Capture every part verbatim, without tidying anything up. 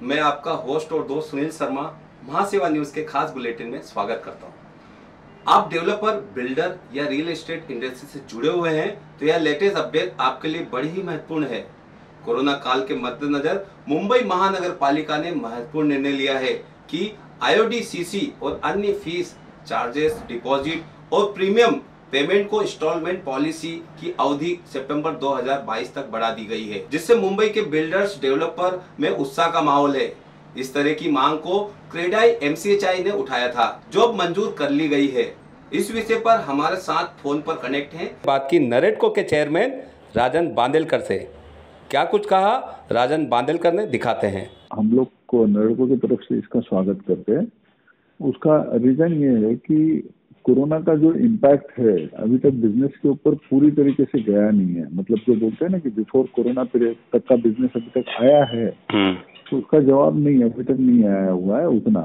मैं आपका होस्ट और दोस्त सुनील शर्मा महासेवा न्यूज के खास बुलेटिन में स्वागत करता हूं। आप डेवलपर, बिल्डर या रियल एस्टेट इंडस्ट्री से जुड़े हुए हैं तो यह लेटेस्ट अपडेट आपके लिए बड़ी ही महत्वपूर्ण है। कोरोना काल के मद्देनजर मुंबई महानगर पालिका ने महत्वपूर्ण निर्णय लिया है कि आईओडीसीसी और अन्य फीस, चार्जेस, डिपॉजिट और प्रीमियम पेमेंट को इंस्टॉलमेंट पॉलिसी की अवधि सितंबर दो हज़ार बाईस तक बढ़ा दी गई है, जिससे मुंबई के बिल्डर्स, डेवलपर में उत्साह का माहौल है। इस तरह की मांग को क्रेडाई एमसीएचआई ने उठाया था, जो अब मंजूर कर ली गई है। इस विषय पर हमारे साथ फोन पर कनेक्ट हैं बात की नरेटको के चेयरमैन राजन बांदेलकर से। क्या कुछ कहा राजन बांदेलकर ने, दिखाते हैं। हम लोग को नरेटको की तरफ से इसका स्वागत करते हैं। उसका रीजन ये है कि कोरोना का जो इम्पैक्ट है अभी तक बिजनेस के ऊपर पूरी तरीके से गया नहीं है। मतलब जो बोलते हैं ना कि बिफोर कोरोना पीरियड तक का बिजनेस अभी तक आया है, तो उसका जवाब नहीं, अभी तक नहीं आया हुआ है उतना।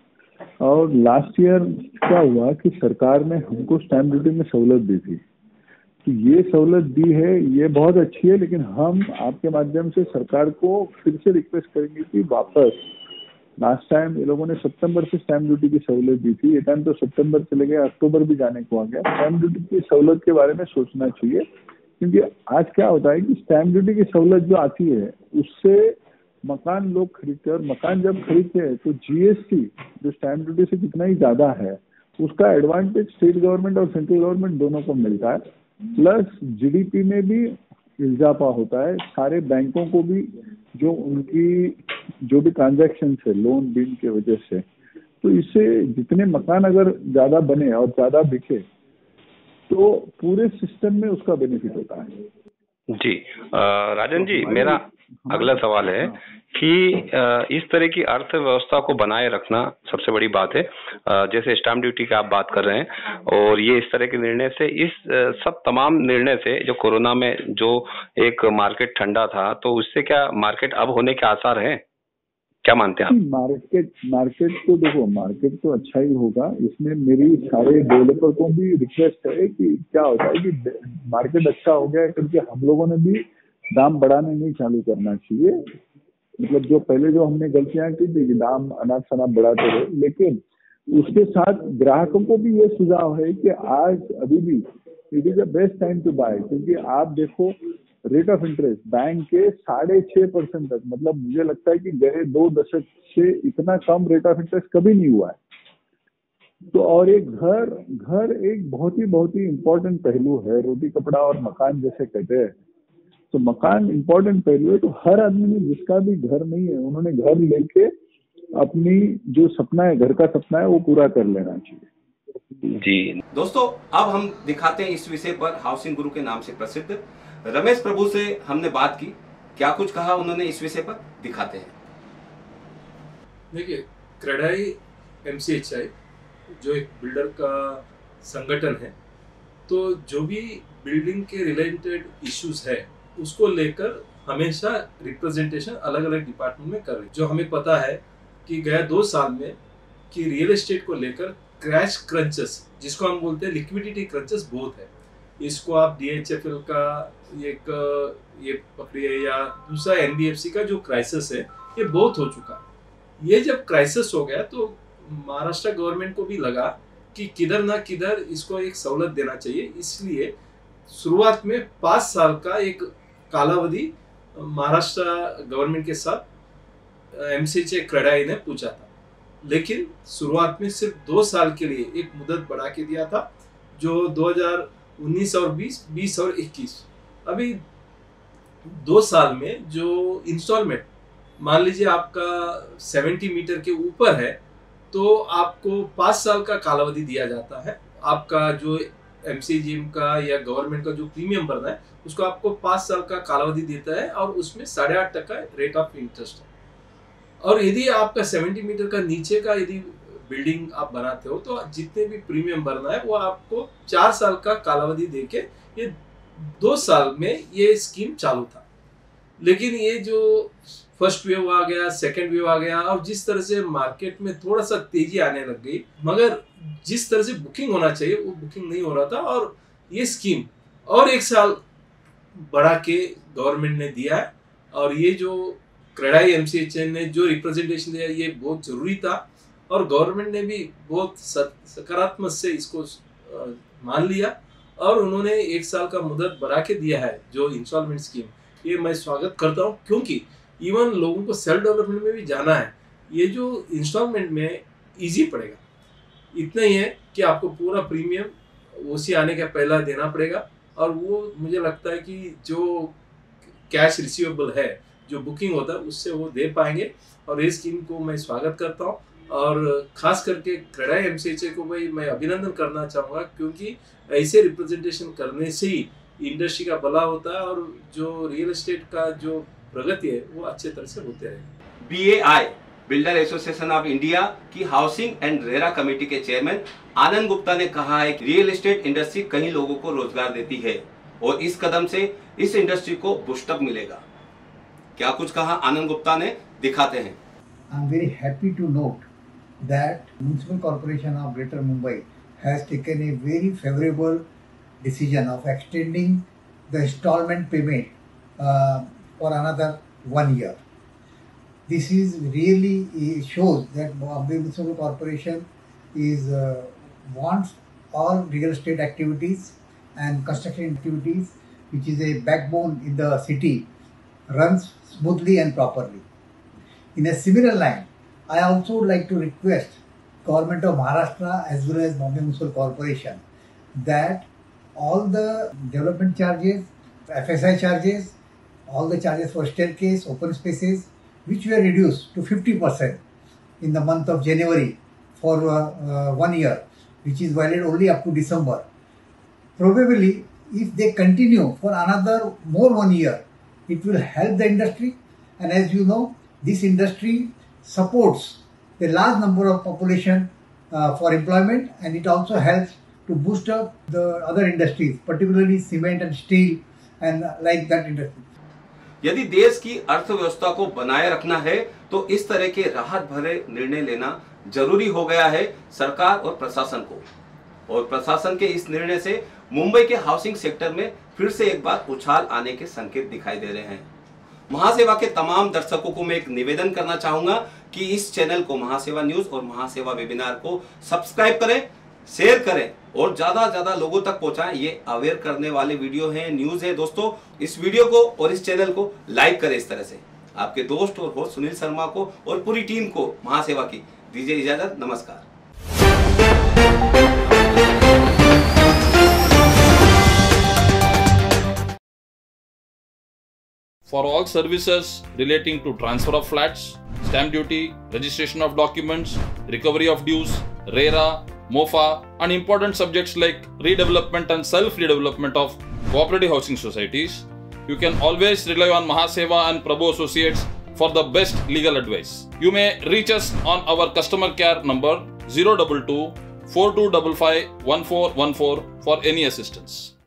और लास्ट ईयर क्या हुआ कि सरकार ने हमको स्टैम्प ड्यूटी में सहूलत दी थी कि ये सहूलत दी है, ये बहुत अच्छी है, लेकिन हम आपके माध्यम से सरकार को फिर से रिक्वेस्ट करेंगे कि वापस, लास्ट टाइम ये लोगों ने सितंबर से स्टैम्प ड्यूटी की सहूलत दी थी, ये टाइम तो सितंबर चले गए, अक्टूबर भी जाने को आ गया। स्टैम्प ड्यूटी की सहूलत के बारे में सोचना चाहिए, क्योंकि आज क्या होता है कि स्टैम्प ड्यूटी की सहूलत जो आती है उससे मकान लोग खरीदते हैं, और मकान जब खरीदते हैं तो जीएसटी जो स्टैम्प ड्यूटी से कितना ही ज्यादा है उसका एडवांटेज स्टेट गवर्नमेंट और सेंट्रल गवर्नमेंट दोनों को मिलता है। प्लस जीडीपी में भी इजाफा होता है, सारे बैंकों को भी जो उनकी जो भी ट्रांजैक्शन है लोन बिल के वजह से, तो इससे जितने मकान अगर ज्यादा बने और ज्यादा बिके तो पूरे सिस्टम में उसका बेनिफिट होता है। जी राजन जी, मेरा अगला सवाल है कि इस तरह की अर्थव्यवस्था को बनाए रखना सबसे बड़ी बात है। जैसे स्टैम्प ड्यूटी की आप बात कर रहे हैं, और ये इस तरह के निर्णय से, इस सब तमाम निर्णय से जो कोरोना में जो एक मार्केट ठंडा था, तो उससे क्या मार्केट अब होने के आसार हैं? क्या मानते हैं आप? मार्केट मार्केट तो देखो, मार्केट तो अच्छा ही होगा। इसमें मेरी सारे डेवलपर को भी रिक्वेस्ट है कि क्या होता है कि मार्केट अच्छा हो गया है, क्योंकि हम लोगों ने भी दाम बढ़ाने नहीं चालू करना चाहिए। मतलब जो पहले जो हमने गलतियां की थी कि दाम अनाप शनाप बढ़ाते रहे, लेकिन उसके साथ ग्राहकों को भी ये सुझाव है कि आज अभी भी it is the best time to buy, क्योंकि आप देखो रेट ऑफ इंटरेस्ट बैंक के साढ़े छह परसेंट तक, मतलब मुझे लगता है कि गए दो दशक से इतना कम रेट ऑफ इंटरेस्ट कभी नहीं हुआ है। तो और एक घर घर एक बहुत ही बहुत ही इम्पोर्टेंट पहलू है, रोटी कपड़ा और मकान जैसे कहते हैं, तो मकान इम्पोर्टेंट पहलू है। तो हर आदमी ने, जिसका भी घर नहीं है, उन्होंने घर लेके अपनी जो सपना है, घर का सपना है, वो पूरा कर लेना चाहिए। जी दोस्तों, अब हम दिखाते हैं इस विषय पर हाउसिंग गुरु के नाम से प्रसिद्ध रमेश प्रभु से हमने बात की। क्या कुछ कहा उन्होंने इस विषय पर, दिखाते हैं। देखिए, क्रेडाई एमसीएचआई जो एक बिल्डर का संगठन है, तो जो भी बिल्डिंग के रिलेटेड इश्यूज है उसको लेकर हमेशा रिप्रेजेंटेशन अलग अलग डिपार्टमेंट में कर रही है। जो हमें पता है कि गया दो साल में कि रियल एस्टेट को लेकर क्रैश क्रंचेस, जिसको हम बोलते हैं लिक्विडिटी क्रंचेस, बहुत है। इसको आप डीएचएफएल का एक ये पकड़िए या दूसरा एनबीएफसी का जो क्राइसिस है, ये बहुत हो चुका है। ये जब क्राइसिस हो गया तो महाराष्ट्र गवर्नमेंट को भी लगा कि किधर ना किधर इसको एक सहूलत देना चाहिए, इसलिए शुरुआत में पाँच साल का एक कालावधि महाराष्ट्र गवर्नमेंट के साथ एमसीएचआई क्रेडाई ने पूछा था, लेकिन शुरुआत में सिर्फ दो साल के लिए एक मुदत बढ़ा के दिया था, जो दो हज़ार उन्नीस और बीस, बीस और इक्कीस। अभी दो साल में जो इंस्टॉलमेंट, मान लीजिए आपका सत्तर मीटर के ऊपर है तो आपको पाँच साल का कालावधि दिया जाता है। आपका जो एमसीजीएम का या गवर्नमेंट का जो प्रीमियम भरना है उसको आपको पाँच साल का कालावधि देता है, और उसमें साढ़े आठ टका रेट ऑफ इंटरेस्ट है। और यदि आपका सत्तर मीटर का नीचे का यदि बिल्डिंग आप बनाते हो तो जितने भी प्रीमियम भरना है वो आपको चार साल का कालावधि देके, ये दो साल में ये स्कीम चालू था। लेकिन ये जो फर्स्ट वेव आ गया, सेकंड वेव आ गया, और जिस तरह से मार्केट में थोड़ा सा तेजी आने लग गई, मगर जिस तरह से बुकिंग होना चाहिए वो बुकिंग नहीं हो रहा था, और ये स्कीम और एक साल बढ़ा के गवर्नमेंट ने दिया है। और ये जो क्रेडाई एमसीएचआई ने जो रिप्रेजेंटेशन दिया ये बहुत जरूरी था और गवर्नमेंट ने भी बहुत सकारात्मक से इसको मान लिया और उन्होंने एक साल का मुदत बढ़ा के दिया है जो इंस्टॉलमेंट स्कीम, ये मैं स्वागत करता हूँ क्योंकि इवन लोगों को सेल्फ डेवलपमेंट में भी जाना है। ये जो इंस्टॉलमेंट में इजी पड़ेगा, इतना ही है कि आपको पूरा प्रीमियम ओसी आने का पहला देना पड़ेगा और वो मुझे लगता है कि जो कैश रिसीवेबल है जो बुकिंग होता है उससे वो दे पाएंगे और इस स्कीम को मैं स्वागत करता हूँ और खास करके क्रेडाई एमसीएचआई को भाई मैं अभिनंदन करना चाहूँगा क्योंकि ऐसे रिप्रेजेंटेशन करने से ही इंडस्ट्री का भला होता है और जो रियल एस्टेट का जो प्रगति है वो अच्छे तरह से होते रहेगी। B A I builder association of India की हाउसिंग एंड रेरा कमेटी के चेयरमैन आनंद गुप्ता ने कहा है कि रियल एस्टेट इंडस्ट्री कई लोगों को रोजगार देती है और इस कदम से इस इंडस्ट्री को बूस्टअप मिलेगा। क्या कुछ कहा आनंद गुप्ता ने, दिखाते हैं। I am very happy to note that Municipal Corporation of Greater Mumbai has taken a very favorable decision of extending the installment payment uh, for another one year. This is really it shows that Bombay Municipal Corporation is uh, wants all real estate activities and construction activities, which is a backbone in the city, runs smoothly and properly. In a similar line, I also would like to request Government of Maharashtra as well as Bombay Municipal Corporation that all the development charges, F S I charges, all the charges for staircase, open spaces, which were reduced to fifty percent in the month of January for uh, uh, one year, which is valid only up to December. Probably, if they continue for another more one year, it will help the industry. And as you know, this industry supports a large number of population uh, for employment, and it also helps to boost up the other industries, particularly cement and steel and uh, like that industry. यदि देश की अर्थव्यवस्था को बनाए रखना है तो इस तरह के राहत भरे निर्णय लेना जरूरी हो गया है सरकार और प्रशासन को, और प्रशासन के इस निर्णय से मुंबई के हाउसिंग सेक्टर में फिर से एक बार उछाल आने के संकेत दिखाई दे रहे हैं। महासेवा के तमाम दर्शकों को मैं एक निवेदन करना चाहूंगा कि इस चैनल को महासेवा न्यूज और महासेवा वेबिनार को सब्सक्राइब करें, शेयर करें और ज्यादा ज्यादा लोगों तक पहुंचाएं। ये अवेयर करने वाले वीडियो है, न्यूज है दोस्तों। इस वीडियो को और इस चैनल को लाइक करें। इस तरह से आपके दोस्त और होस्ट सुनील शर्मा को और पूरी टीम को महासेवा की दीजिए इजाजत। नमस्कार। For all services relating to transfer of flats, stamp duty, registration of documents, recovery of dues, RERA, MOFA, and important subjects like redevelopment and self-redevelopment of cooperative housing societies, you can always rely on Mahaseva and Prabhu Associates for the best legal advice. You may reach us on our customer care number zero two two, four two five five, one four one four for any assistance.